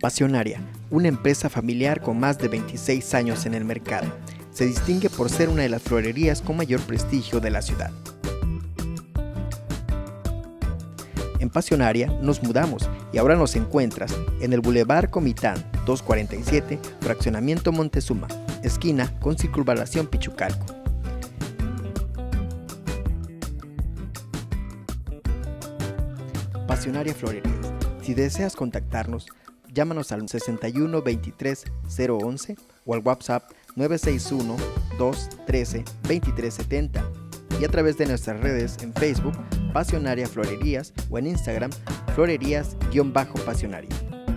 Pasionaria, una empresa familiar con más de 26 años en el mercado. Se distingue por ser una de las florerías con mayor prestigio de la ciudad. En Pasionaria nos mudamos y ahora nos encuentras en el Boulevard Comitán 247, Fraccionamiento Montezuma, esquina con Circunvalación Pichucalco. Pasionaria Florerías. Si deseas contactarnos, llámanos al 61 23 011 o al WhatsApp 961 213 2370 y a través de nuestras redes en Facebook Pasionaria Florerías o en Instagram Florerías_Pasionaria.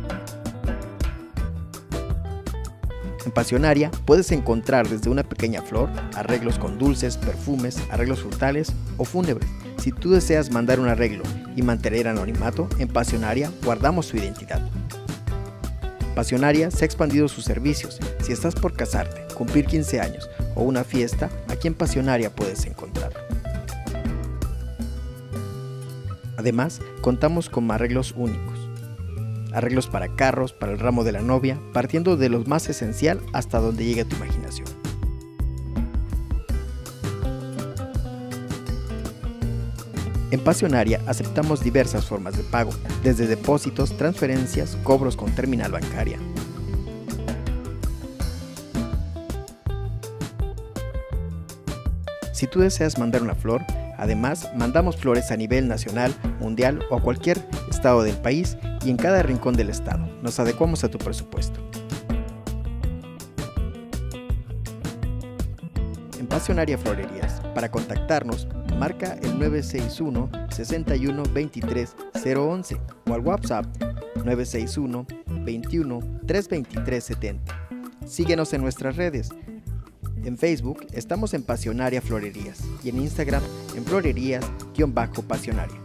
En Pasionaria puedes encontrar desde una pequeña flor, arreglos con dulces, perfumes, arreglos frutales o fúnebres. Si tú deseas mandar un arreglo y mantener anonimato, en Pasionaria guardamos su identidad. Pasionaria se ha expandido sus servicios. Si estás por casarte, cumplir 15 años o una fiesta, aquí en Pasionaria puedes encontrar. Además, contamos con arreglos únicos. Arreglos para carros, para el ramo de la novia, partiendo de lo más esencial hasta donde llegue tu imaginación. En Pasionaria aceptamos diversas formas de pago, desde depósitos, transferencias, cobros con terminal bancaria. Si tú deseas mandar una flor, además mandamos flores a nivel nacional, mundial o a cualquier estado del país y en cada rincón del estado. Nos adecuamos a tu presupuesto. En Pasionaria Florerías, para contactarnos, marca el 961 61 23 011 o al WhatsApp 961 21 323 70. Síguenos en nuestras redes. En Facebook estamos en Pasionaria Florerías y en Instagram en Florerías_Pasionaria.